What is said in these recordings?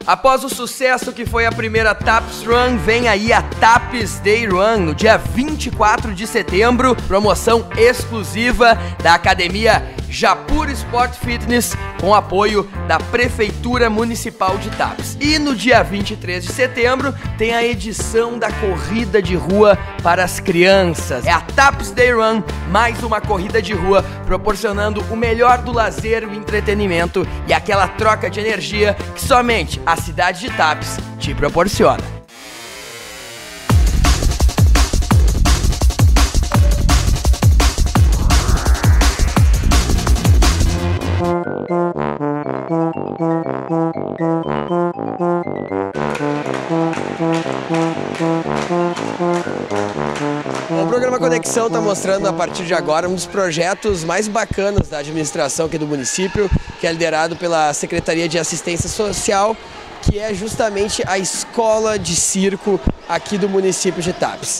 Após o sucesso que foi a primeira TAPS Run, vem aí a TAPS Day Run, no dia 24 de setembro, promoção exclusiva da Academia Japur Sport Fitness, com apoio da Prefeitura Municipal de TAPS. E no dia 23 de setembro, tem a edição da Corrida de Rua para as Crianças. É a TAPS Day Run, mais uma corrida de rua, proporcionando o melhor do lazer, o entretenimento e aquela troca de energia que somente a cidade de TAPS te proporciona. O programa Conexão está mostrando a partir de agora um dos projetos mais bacanas da administração aqui do município, que é liderado pela Secretaria de Assistência Social, que é justamente a escola de circo aqui do município de TAPS.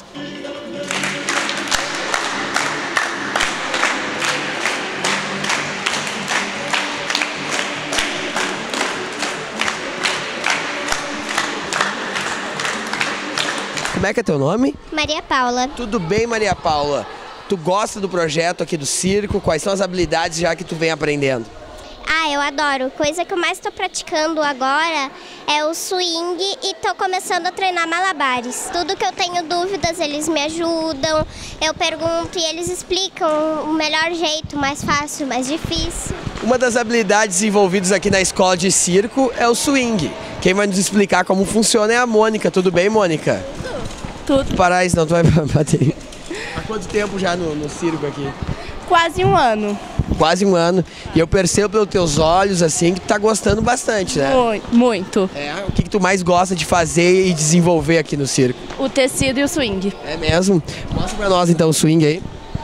Como é que é teu nome? Maria Paula. Tudo bem, Maria Paula? Tu gosta do projeto aqui do circo? Quais são as habilidades já que tu vem aprendendo? Eu adoro. Coisa que eu mais estou praticando agora é o swing e estou começando a treinar malabares. Tudo que eu tenho dúvidas, eles me ajudam, eu pergunto e eles explicam o melhor jeito, mais fácil, mais difícil. Uma das habilidades envolvidas aqui na escola de circo é o swing. Quem vai nos explicar como funciona é a Mônica. Tudo bem, Mônica? Tudo. Parar aí, senão tu vai bater. Há quanto tempo já no circo aqui? Quase um ano. Quase um ano. E eu percebo pelos teus olhos, assim, que tu tá gostando bastante, né? Muito. O que tu mais gosta de fazer e desenvolver aqui no circo? O tecido e o swing. É mesmo? Mostra pra nós, então, o swing aí.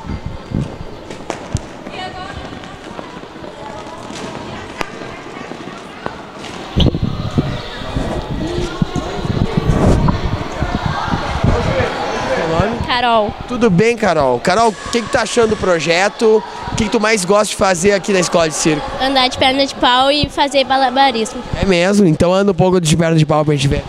Carol. Tudo bem, Carol? Carol, o que tu tá achando do projeto? O que tu mais gosta de fazer aqui na escola de circo? Andar de perna de pau e fazer malabarismo. É mesmo? Então anda um pouco de perna de pau pra gente ver.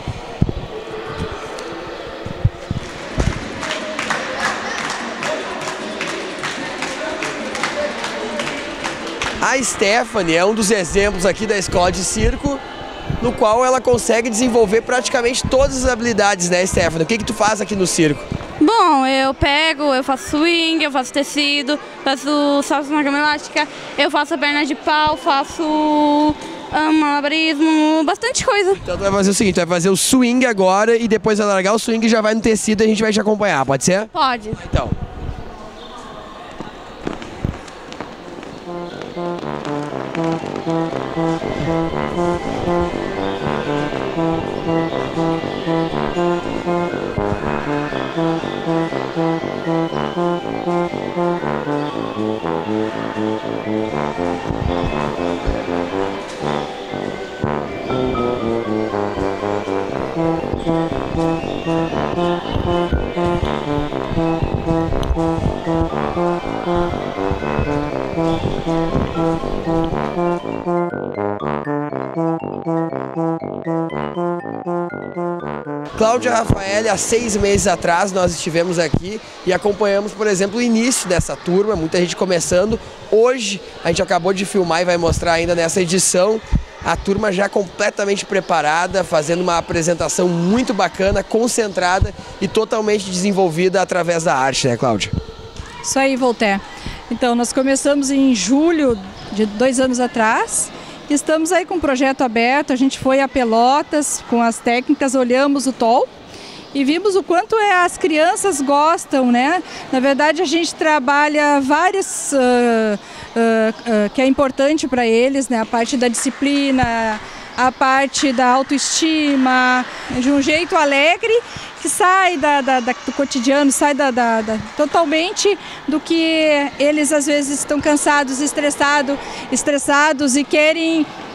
A Stephanie é um dos exemplos aqui da escola de circo, no qual ela consegue desenvolver praticamente todas as habilidades, né, Stephanie? O que tu faz aqui no circo? Bom, eu faço swing, eu faço tecido, faço salto na cama elástica, eu faço a perna de pau, faço malabarismo, bastante coisa. Então tu vai fazer o seguinte, tu vai fazer o swing agora e depois vai largar o swing e já vai no tecido e a gente vai te acompanhar, pode ser? Pode. Então. Cláudia Rafael, há 6 meses atrás nós estivemos aqui e acompanhamos, por exemplo, o início dessa turma, muita gente começando. Hoje a gente acabou de filmar e vai mostrar ainda nessa edição a turma já completamente preparada, fazendo uma apresentação muito bacana, concentrada e totalmente desenvolvida através da arte, né, Cláudia? Isso aí, Voltaire. Então, nós começamos em julho de 2 anos atrás. Estamos aí com o projeto aberto, a gente foi a Pelotas com as técnicas, olhamos o TOL e vimos o quanto as crianças gostam, né? Na verdade, a gente trabalha várias, que é importante para eles, né? A parte da disciplina, a parte da autoestima, de um jeito alegre, que sai do cotidiano, sai totalmente do que eles às vezes estão cansados, estressados e querem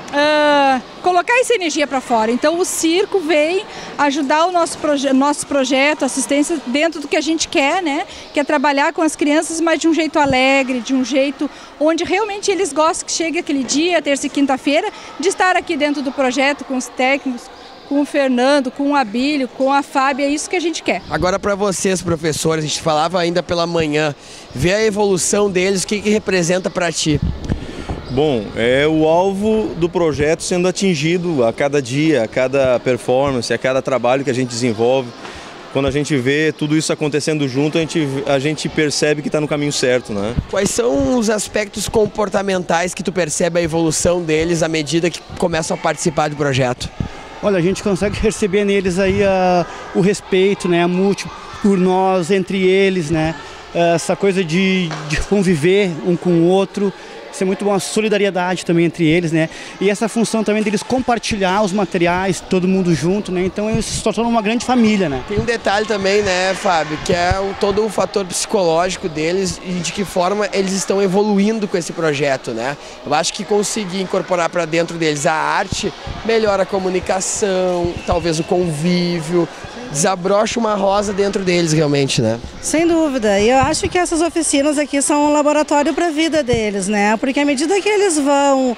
colocar essa energia para fora. Então o circo vem ajudar o nosso projeto, assistência dentro do que a gente quer, né? Que é trabalhar com as crianças, mas de um jeito alegre, de um jeito onde realmente eles gostam que chegue aquele dia, terça e quinta-feira, de estar aqui dentro do projeto com os técnicos, com o Fernando, com o Abílio, com a Fábia, é isso que a gente quer. Agora para vocês, professores, a gente falava ainda pela manhã, ver a evolução deles, o que representa para ti? Bom, é o alvo do projeto sendo atingido a cada dia, a cada performance, a cada trabalho que a gente desenvolve. Quando a gente vê tudo isso acontecendo junto, a gente percebe que está no caminho certo, né? Quais são os aspectos comportamentais que tu percebe a evolução deles à medida que começam a participar do projeto? Olha, a gente consegue perceber neles aí o respeito, né, a mútuo por nós, entre eles, né? Essa coisa de conviver um com o outro. Isso é muito bom, a solidariedade também entre eles, né? E essa função também deles compartilhar os materiais, todo mundo junto, né? Então eles se tornam uma grande família, né? Tem um detalhe também, né, Fábio, que é todo o fator psicológico deles e de que forma eles estão evoluindo com esse projeto, né? Eu acho que conseguir incorporar para dentro deles a arte melhora a comunicação, talvez o convívio, desabrocha uma rosa dentro deles realmente, né? Sem dúvida, e eu acho que essas oficinas aqui são um laboratório para a vida deles, né? Porque à medida que eles vão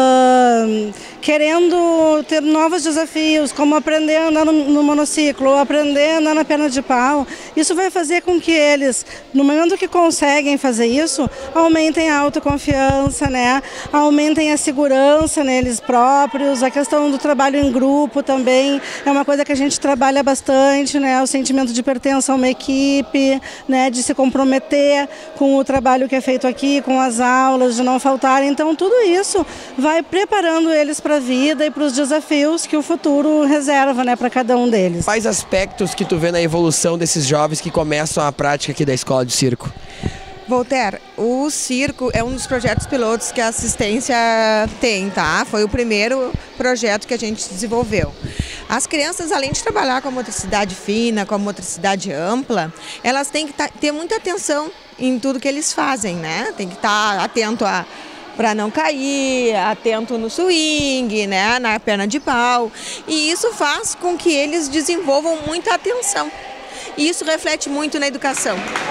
querendo ter novos desafios, como aprender a andar no monociclo, ou aprender a andar na perna de pau, isso vai fazer com que eles, no momento que conseguem fazer isso, aumentem a autoconfiança, né? Aumentem a segurança neles próprios, a questão do trabalho em grupo também é uma coisa que a gente trabalha bastante, né? O sentimento de pertença a uma equipe, né? De se comprometer com o trabalho que é feito aqui, com as aulas, de não faltar. Então tudo isso vai preparando eles para a vida e para os desafios que o futuro reserva, né, para cada um deles. Quais aspectos que tu vê na evolução desses jovens que começam a prática aqui da Escola de Circo? Voltaire, o circo é um dos projetos pilotos que a assistência tem, tá? Foi o primeiro projeto que a gente desenvolveu. As crianças, além de trabalhar com a motricidade fina, com a motricidade ampla, elas têm que ter muita atenção em tudo que eles fazem, né? Tem que estar atento para não cair, atento no swing, né? Na perna de pau. E isso faz com que eles desenvolvam muita atenção. E isso reflete muito na educação.